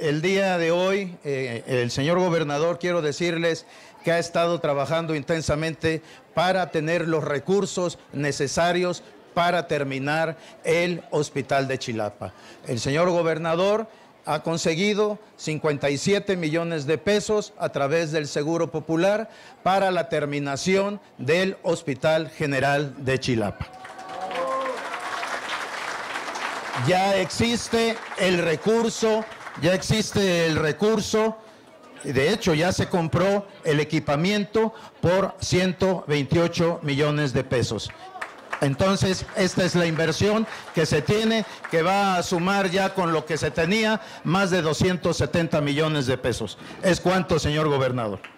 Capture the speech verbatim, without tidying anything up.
el día de hoy, eh, el señor gobernador, quiero decirles que ha estado trabajando intensamente para tener los recursos necesarios para terminar el hospital de Chilapa. El señor gobernador ha conseguido cincuenta y siete millones de pesos a través del Seguro Popular para la terminación del Hospital General de Chilapa. Ya existe el recurso, ya existe el recurso, de hecho ya se compró el equipamiento por ciento veintiocho millones de pesos. Entonces, esta es la inversión que se tiene, que va a sumar ya con lo que se tenía, más de doscientos setenta millones de pesos. ¿Es cuánto, señor gobernador?